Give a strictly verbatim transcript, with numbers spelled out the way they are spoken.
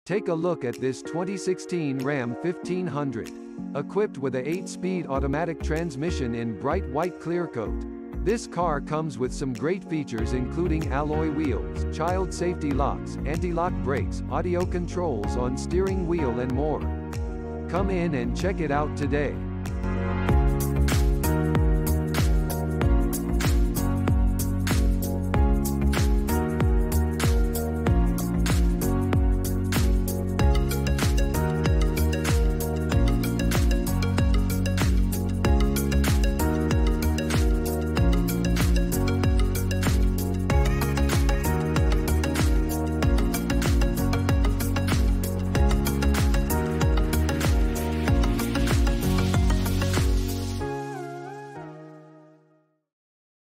Take a look at this twenty sixteen Ram fifteen hundred. Equipped with a eight-speed automatic transmission in bright white clear coat. This car comes with some great features including alloy wheels, child safety locks, anti-lock brakes, audio controls on steering wheel and more. Come in and check it out today.